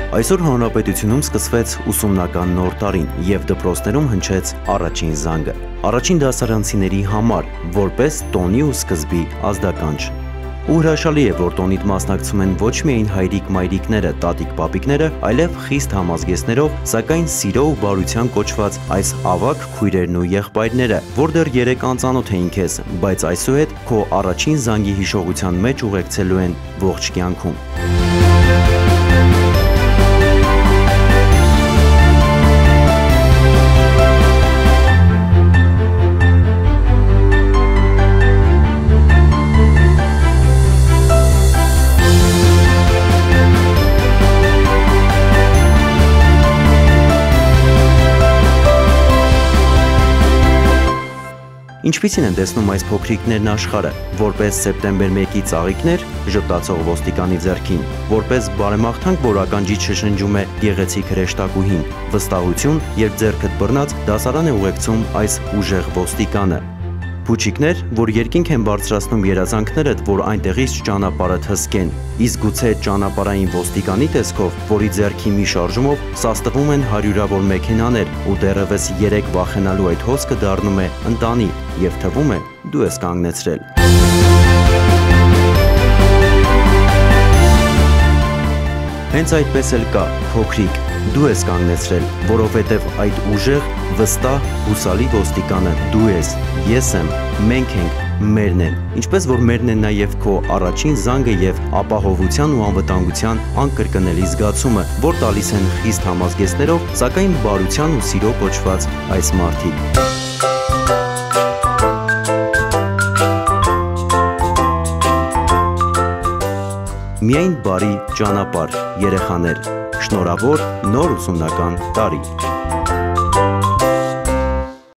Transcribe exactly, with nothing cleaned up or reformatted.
Այսօր հանրապետությունում սկսվեց ուսումնական նոր տարին և դպրոցներում հնչեց առաջին զանգը։ Առաջին դասարանցիների համար, որպես տոնի ու սկզբի ազդականջ։ Ու հրաշալի է, որ տոնիդ մասնակցում են ոչ միայն հայրիկ-մայրիկները, տատիկ-պապիկները, այլև խիստ համազգեստներով, սակայն սիրո ու բարության կոչված այս ավագ քույրերն ու եղբայրները, որ դեռ երեք անծանոթ էին քեզ, բայց այսուհետ քո առաջին զանգի հիշողության մեջ ուղեկցելու են ողջ կյանքում։ Ինչպիսին են տեսնում այս փոքրիկներն աշխարհը, որպես սեպտեմբեր մեկի ծաղիկներ ժպտացող ոստիկանի ձեռքին, որպես բարեմաղթանք, որ ականջից շշնջում է գեղեցիկ հրեշտակուհին, վստահություն, երբ ձեռքդ բռնած դասարան է ուղեկցում այս ուժեղ ոստիկանը։ Փուչիկներ, որ երկինք են բարձրացնում երազանքներդ, որ այնտեղից ճանապարհդ հսկեն, իսկ գուցե ճանապարհային ոստիկանի տեսքով, որի ձեռքի մի շարժումով սաստվում են հարյուրավոր մեքենաներ ու դեռևս երեք վախենալու այդ հոսքը դառնում է ընտանի և թվում է դու ես կանգնեցրել։ Հենց այդպես էլ կա, փոքրիկ, դու ես կանգնեցրել, որովհետև այդ ուժեղ, վստահ, հուսալի ոստիկանը դու ես, ես եմ, մենք ենք, մերն են, ինչպես որ մերն են նաև քո առաջին զանգը և ապահովության ու անվտանգության անկրկնելի զգացումը, որ տալիս են խիստ համազգեստներով, սակայն բարության ու սիրո կոչված այս մարդիկ։ Միայն բարի ճանապարհ, երեխաներ, շնորհավոր նոր ուսումնական տարի։